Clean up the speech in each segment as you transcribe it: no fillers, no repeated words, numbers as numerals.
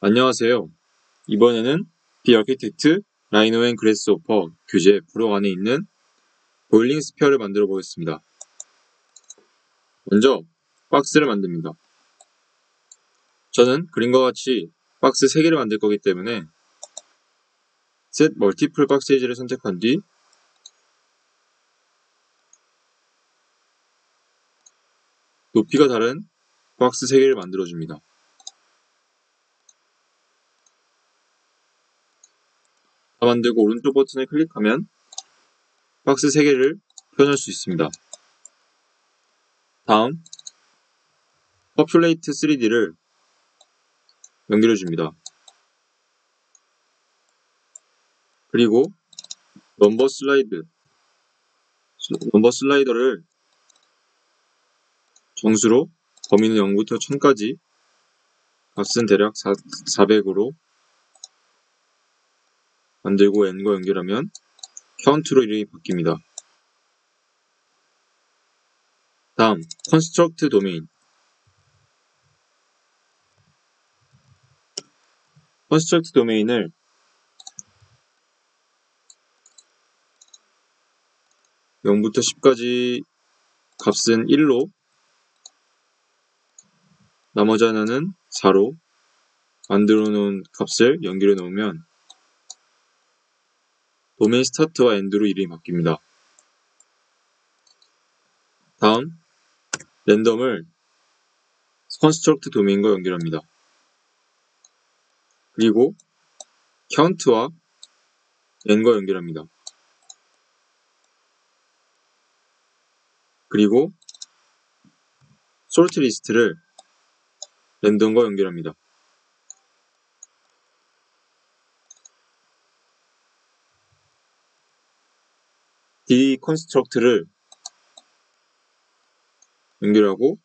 안녕하세요. 이번에는 The Architect Rhino and Grasshopper 교재 부록 안에 있는 보일링 스피어를 만들어 보겠습니다. 먼저 박스를 만듭니다. 저는 그림과 같이 박스 3개를 만들 거기 때문에 Set Multiple 박스 에이지를 선택한 뒤 높이가 다른 박스 3개를 만들어 줍니다. 다 만들고 오른쪽 버튼을 클릭하면 박스 3개를 표현할 수 있습니다. 다음 Populate 3D를 연결해 줍니다. 그리고 넘버 슬라이더를 정수로 범위는 0부터 1000까지 값은 대략 400으로 만들고 n과 연결하면 count로 이름이 바뀝니다. 다음 construct domain. construct domain을 (0부터 10까지) 값은 1로 나머지 하나는 4로 만들어 놓은 값을 연결해 놓으면 도메인 스타트와 엔드로 이름이 바뀝니다. 다음 랜덤을 construct 도메인과 연결합니다. 그리고 count와 n과 연결합니다. 그리고 sort list를 랜덤과 연결합니다. dconstruct를 연결하고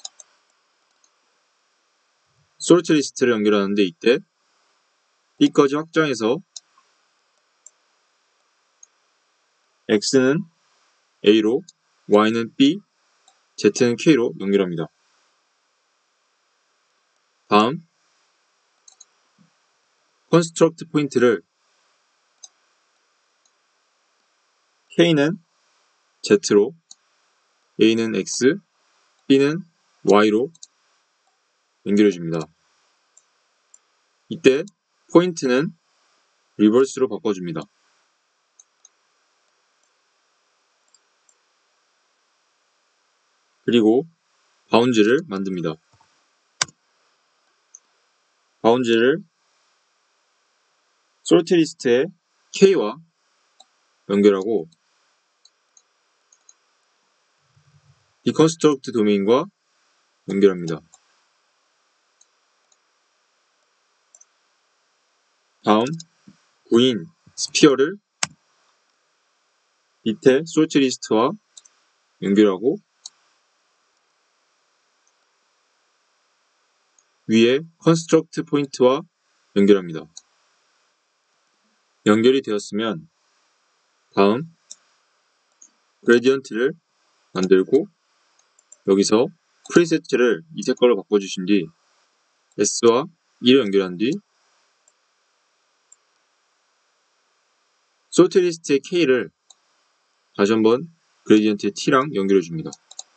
sort list를 연결하는데 이때 b까지 확장해서 x는 a로, y는 b, z는 k로 연결합니다. 다음 construct 포인트를 k는 z로, a는 x, b는 y로 연결해줍니다. 이때 포인트는 리버스로 바꿔줍니다. 그리고 바운지를 만듭니다. 바운지를 sort list의 k와 연결하고 deconstruct 도메인과 연결합니다. 다음 구인 스피어를 밑에 sort list와 연결하고 위에 construct 포인트와 연결합니다. 연결이 되었으면 다음 그레디언트를 만들고 여기서 프리셋을 이 색깔로 바꿔주신 뒤 S와 E를 연결한 뒤 sort list의 K를 다시 한번 그레디언트의 T랑 연결해줍니다.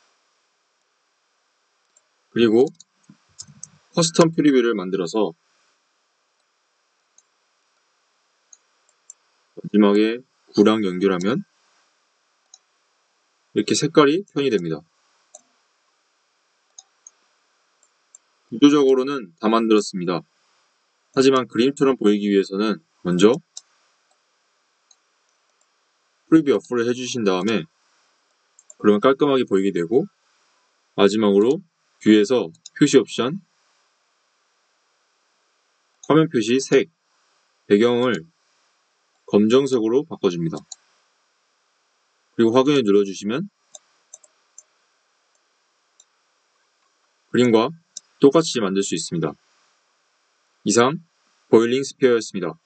그리고 커스텀 프리뷰를 만들어서 마지막에 9랑 연결하면 이렇게 색깔이 표현이 됩니다. 구조적으로는 다 만들었습니다. 하지만 그림처럼 보이기 위해서는 먼저 프리뷰 어플을 해주신 다음에 그러면 깔끔하게 보이게 되고 마지막으로 뷰에서 표시 옵션 화면 표시 색 배경을 검정색으로 바꿔줍니다. 그리고 확인을 눌러주시면 그림과 똑같이 만들 수 있습니다. 이상 보일링 스피어였습니다.